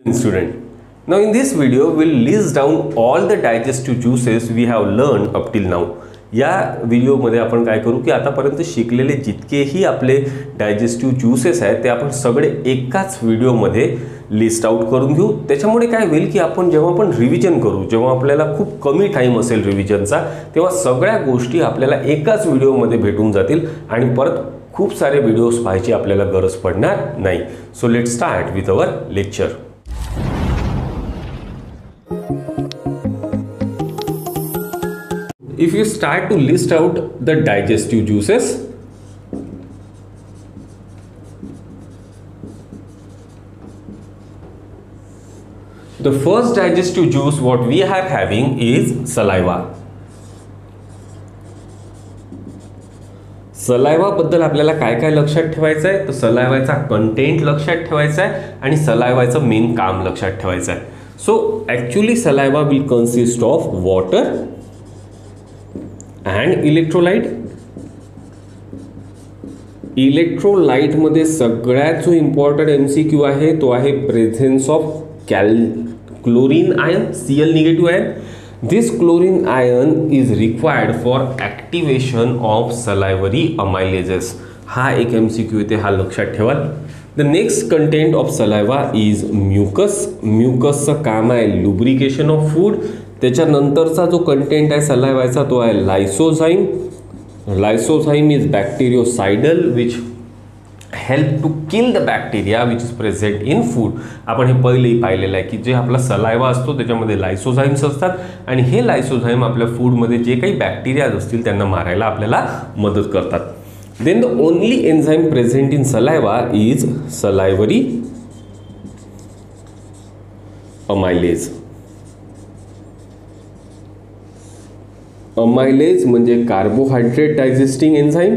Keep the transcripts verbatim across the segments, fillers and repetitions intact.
Student, now in this video we'll list down all the digestive juices we have learned up till now. या व्हिडिओमध्ये आपण काय करू की आतापर्यंत शिकलेले जितकेही आपले डायजेस्टिव्ह ज्यूसेस आहेत ते आपण सगळे एकाच व्हिडिओमध्ये लिस्ट आउट करून घेऊ. त्याच्यामुळे काय होईल की आपण जेव्हा आपण रिव्हिजन करू, जेव्हा आपल्याला खूप कमी टाइम असेल रिव्हिजनचा, तेव्हा सगळ्या गोष्टी आपल्याला एकाच व्हिडिओमध्ये भेटून जातील आणि परत खूप सारे व्हिडिओज पाहायची आपल्याला गरज पडणार नाही. So let start with our lecture. If you start to list out the digestive juices, the first digestive juice what we are having is saliva. Saliva बद्दल आपल्याला काय काय लक्षात ठेवायचं आहे, तर सलाइवाचा कंटेंट लक्षात ठेवायचा आहे आणि सलाइवाचं मेन काम लक्षात ठेवायचं आहे. So actually saliva will consist of water and electrolyte. Electrolyte मध्ये सगळ्यात जो इम्पॉर्टंट एमसीक्यू आहे तो आहे presence of cal chlorine ion, CL negative ion. This chlorine ion is required for activation of salivary amylases. हा एक एमसीक्यू येते, हा लक्षात ठेवा. The next content of saliva is mucus. mucus चं काम आहे lubrication of food. त्याच्यानंतरचा जो कंटेंट आहे सलाइवाचा तो आहे lysozyme. Lysozyme is bacteriocidal which help to kill the bacteria which is present in food. आपण हे पहिलेही पाहिलेलं आहे की जे आपला सलाइवा असतो त्याच्यामध्ये लायसोझाइम्स असतात आणि हे लायसोझाइम आपल्या फूडमध्ये जे काही बॅक्टेरिया असतील त्यांना मारायला आपल्याला मदत करतात. Then the only enzyme present in saliva is salivary amylase. Amylase म्हणजे कार्बोहायड्रेट डायजेस्टिंग एन्झाइम.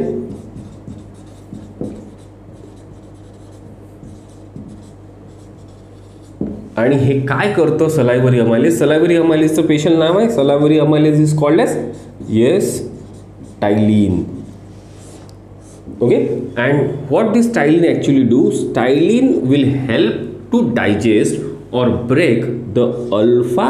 आणि हे काय करतं सलाइव्हरी अमायलेज. सलाइव्हरी अमायलेजचं स्पेशल नाव आहे salivary amylase is called as yes ptyalin. Okay, and what this ptyalin actually do, ptyalin will help to digest or break the alpha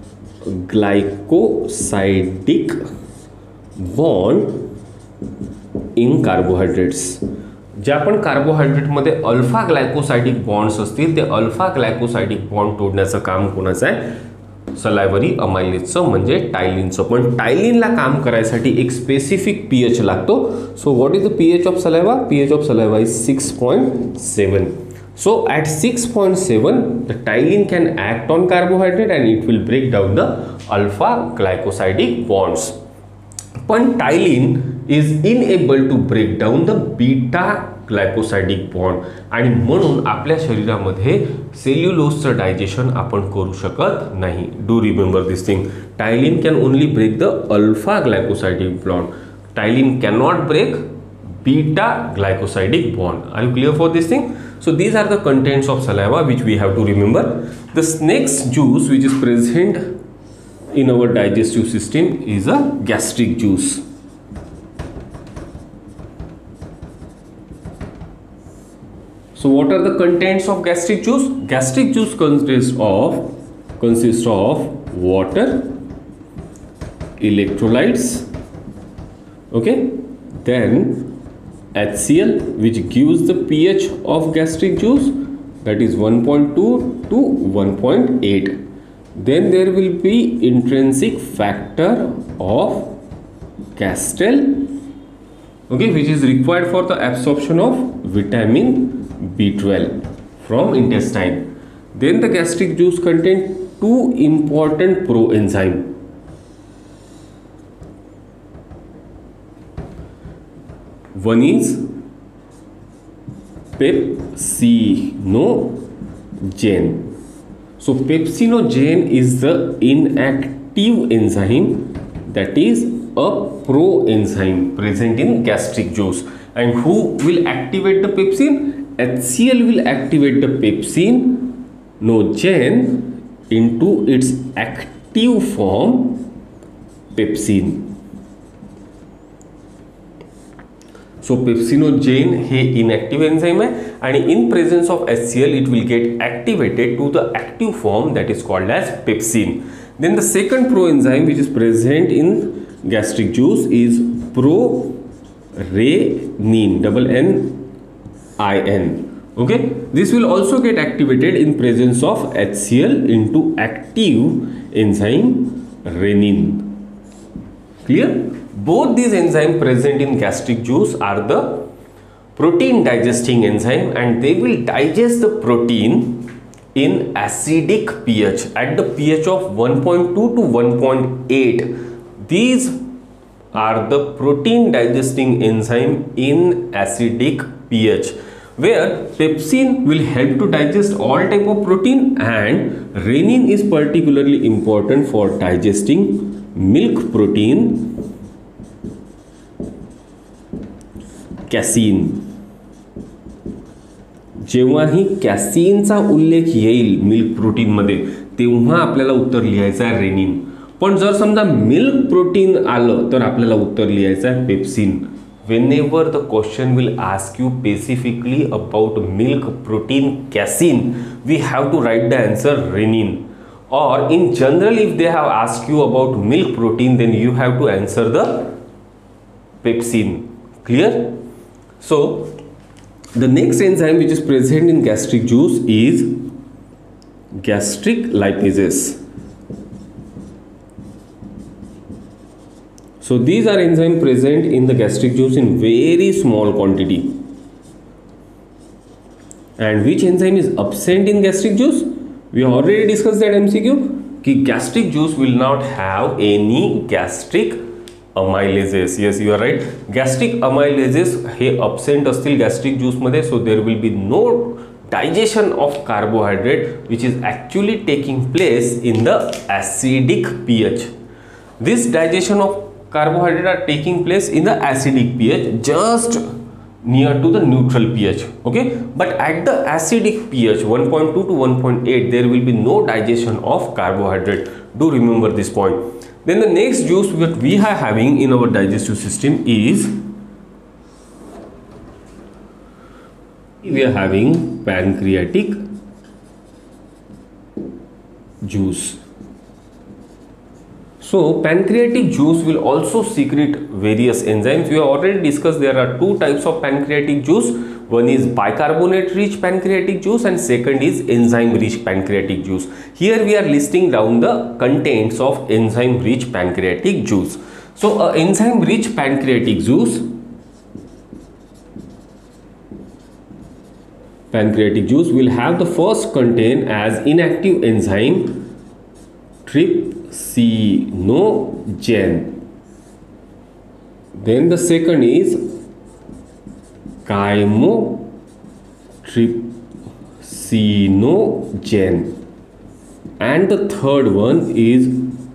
glycosidic bond in carbohydrates. जे आपण कार्बोहायड्रेटमध्ये alpha ग्लायकोसाइडिक bonds असतील ते alpha glycosidic bond तोडण्याचं काम कोणाचं आहे, सलाइव्हरी अमायलेजचं म्हणजे टायलिनचं. पण टायलिनला काम करायसाठी एक स्पेसिफिक पीएच लागतो. So what is the pH of saliva, pH of saliva is six point seven. So at six point seven the tyline can act on carbohydrate and it will break down the alpha glycosidic bonds. पण ptyalin is unable to break down the beta glycosidic bond आणि म्हणून आपल्या शरीरामध्ये सेल्युलोजचं digestion आपण करू शकत नाही. Do remember this thing, ptyalin can only break the alpha glycosidic bond. Ptyalin cannot break beta glycosidic bond. Are you clear for this thing? So these are the contents of saliva which we have to remember. This next juice which is present in our digestive system is a gastric juice. So what are the contents of gastric juice? Gastric juice consists of consists of water, electrolytes, okay, then HCl which gives the pH of gastric juice, that is one point two to one point eight. Then there will be intrinsic factor of Castell, okay, which is required for the absorption of vitamin B twelve from intestine. Then the gastric juice contains two important proenzyme. One is pepsinogen. So pepsinogen is the inactive enzyme, that is a proenzyme present in gastric juice. And who will activate the pepsin? HCl will activate the pepsinogen into its active form pepsin. So pepsinogen हे inactive enzyme आहे आणि in presence of H C L it will get activated to the active form that is called as pepsin. Then the second proenzyme which is present in gastric juice is prorenin, double N I N. Okay, this will also get activated in presence of H C L into active enzyme renin. Clear? Both these enzymes present in gastric juice are the protein digesting enzyme, and they will digest the protein in acidic pH at the pH of one point two to one point eight. These are the protein digesting enzyme in acidic pH, where pepsin will help to digest all type of protein, and renin is particularly important for digesting milk protein casein. जेव्हाही कॅसिनचा उल्लेख येईल milk प्रोटीनमध्ये तेव्हा आपल्याला उत्तर लिहायचं आहे rennin. पण जर समजा मिल्क प्रोटीन आलं तर आपल्याला उत्तर लिहायचं आहे pepsin. whenever the question will ask you specifically about milk protein casein, we have to write the answer renin. Or in general, if they have asked you about milk protein, then you have to answer the pepsin. Clear? So the next enzyme which is present in gastric juice is gastric lipases. So these are enzymes present in the gastric juice in very small quantity. And which enzyme is absent in gastric juice? We have already discussed that M C Q. कि gastric juice will not have any gastric amylases. Yes, you are right. Gastric amylases हे absent असतील gastric juice मध्ये, so there will be no digestion of carbohydrate which is actually taking place in the acidic pH. This digestion of carbohydrate are taking place in the acidic pH, just near to the neutral pH. Okay, but at the acidic pH one point two to one point eight there will be no digestion of carbohydrate. Do remember this point. Then the next juice that we are having in our digestive system is we are having pancreatic juice. So pancreatic juice will also secrete various enzymes. We have already discussed there are two types of pancreatic juice. One is bicarbonate rich pancreatic juice and second is enzyme rich pancreatic juice. Here we are listing down the contents of enzyme rich pancreatic juice. So a enzyme rich pancreatic juice pancreatic juice will have the first contain as inactive enzyme trypsinogen. Then the second is chymotrypsinogen, and the third one is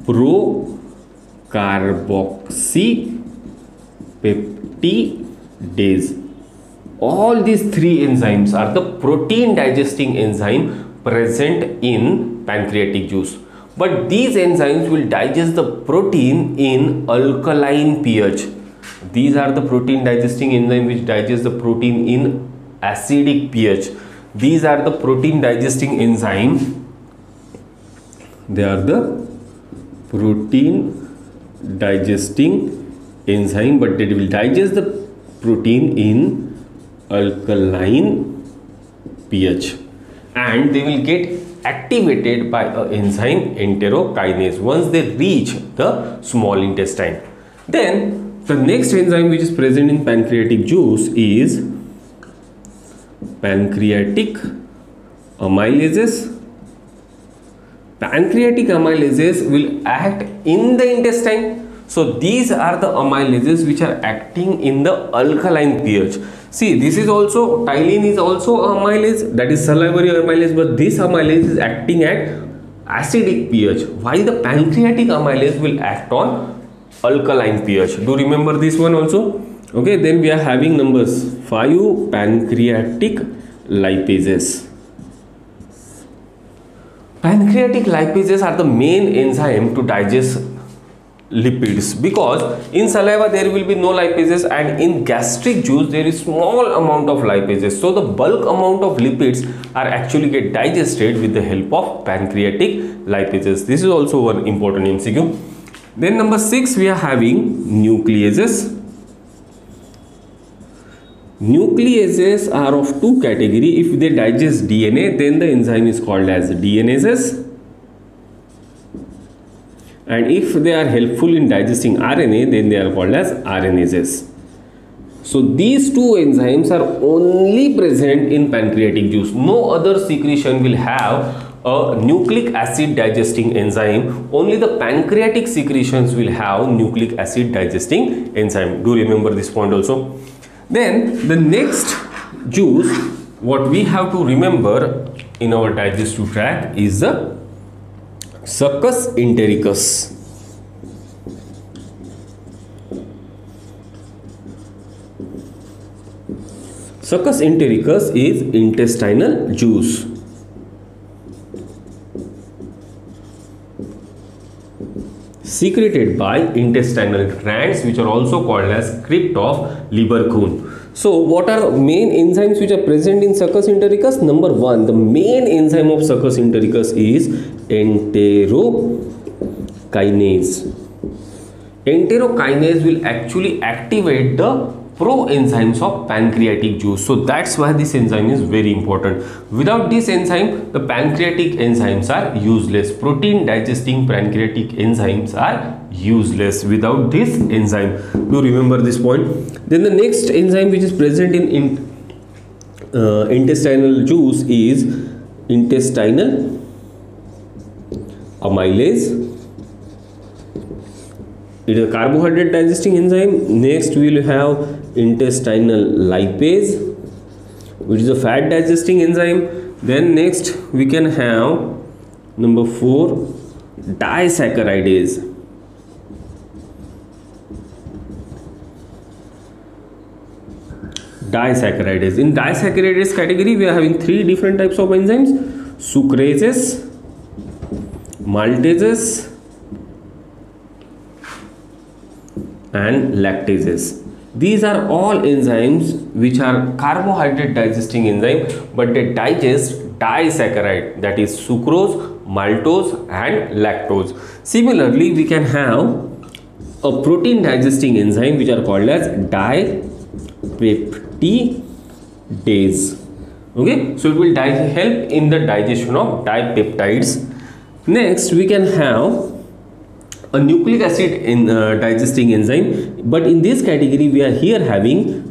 procarboxypeptidase. All these three enzymes are the protein digesting enzyme present in pancreatic juice, but these enzymes will digest the protein in alkaline pH. These are the protein digesting enzyme which digest the protein in acidic pH. These are the protein digesting enzyme. They are the protein digesting enzyme, but they will digest the protein in alkaline pH, and they will get activated by an enzyme enterokinase once they reach the small intestine. Then the next enzyme which is present in pancreatic juice is pancreatic amylases. Pancreatic amylases will act in the intestine. So these are the amylases which are acting in the alkaline pH. See, this is also, ptyalin is also amylase, that is salivary amylase, but this amylase is acting at acidic pH, while the pancreatic amylase will act on alkaline pH. Do remember this one also? Okay, then we are having numbers five, pancreatic lipases. Pancreatic lipases are the main enzyme to digest lipids, because in saliva there will be no lipases and in gastric juice there is small amount of lipases. So the bulk amount of lipids are actually get digested with the help of pancreatic lipases. This is also one important M C Q. Then number six, we are having nucleases. Nucleases are of two category. If they digest D N A, then the enzyme is called as D N ases. And if they are helpful in digesting R N A, then they are called as R N ases. So these two enzymes are only present in pancreatic juice. No other secretion will have a nucleic acid digesting enzyme. Only the pancreatic secretions will have nucleic acid digesting enzyme. Do remember this point also. Then the next juice what we have to remember in our digestive tract is the succus entericus. Succus entericus is intestinal juice. Secreted by intestinal glands, which are also called as crypt of Lieberkühn. So what are main enzymes which are present in succus entericus? Number one, the main enzyme of succus entericus is enterokinase. Enterokinase will actually activate the proenzymes of pancreatic juice. So that's why this enzyme is very important. Without this enzyme, the pancreatic enzymes are useless. Protein digesting pancreatic enzymes are useless without this enzyme. Do remember this point. Then the next enzyme which is present in, in uh, intestinal juice is intestinal amylase. It is a carbohydrate digesting enzyme. Next we will have intestinal lipase, which is a fat digesting enzyme. Then next we can have number four, disaccharidase. Disaccharidase. In disaccharidase category, we are having three different types of enzymes: sucrases, maltases, and lactases. These are all enzymes which are carbohydrate digesting enzyme, but they digest disaccharide, that is sucrose, maltose and lactose. Similarly, we can have a protein digesting enzyme which are called as dipeptidase. Okay, so it will help in the digestion of dipeptides. Next, we can have a nucleic acid in uh, digesting enzyme, but in this category we are here having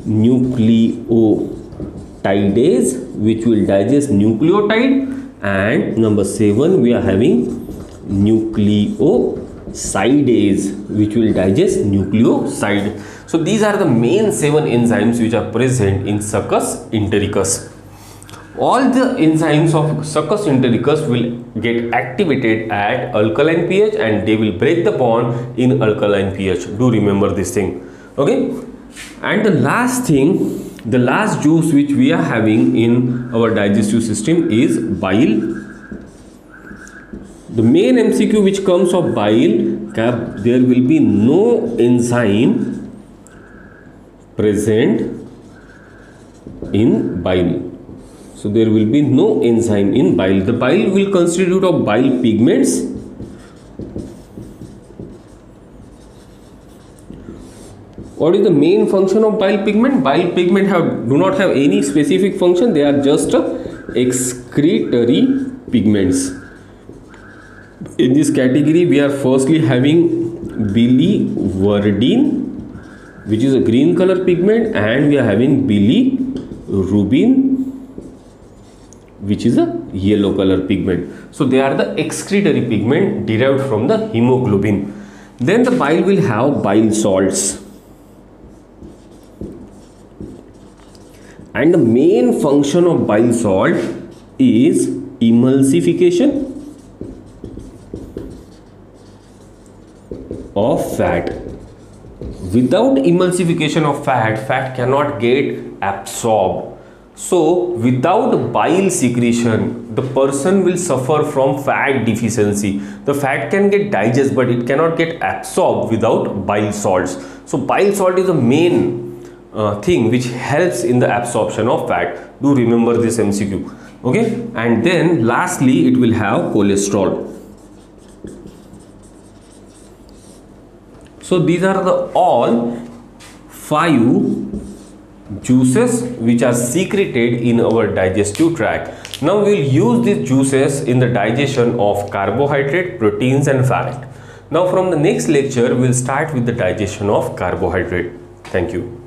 nucleotidase, which will digest nucleotide, and number seven we are having nucleosidase, which will digest nucleoside. So these are the main seven enzymes which are present in succus entericus. All the enzymes of succus entericus will get activated at alkaline pH and they will break the bond in alkaline pH. Do remember this thing. Okay. And the last thing, the last juice which we are having in our digestive system is bile. The main M C Q which comes of bile, there will be no enzyme present in bile. So there will be no enzyme in bile. The bile will constitute of bile pigments. What is the main function of bile pigment? Bile pigment have do not have any specific function. They are just excretory pigments. In this category, we are firstly having biliverdin, which is a green color pigment, and we are having bilirubin, which is a yellow color pigment. So they are the excretory pigment derived from the hemoglobin. Then the bile will have bile salts. And the main function of bile salt is emulsification of fat. Without emulsification of fat, fat cannot get absorbed. So, without bile secretion, the person will suffer from fat deficiency. The fat can get digested, but it cannot get absorbed without bile salts. So, bile salt is the main uh, thing which helps in the absorption of fat. Do remember this M C Q. Okay, and then lastly, it will have cholesterol. So, these are the all five juices which are secreted in our digestive tract. Now we will use these juices in the digestion of carbohydrate, proteins and fat. Now from the next lecture we will start with the digestion of carbohydrate. Thank you.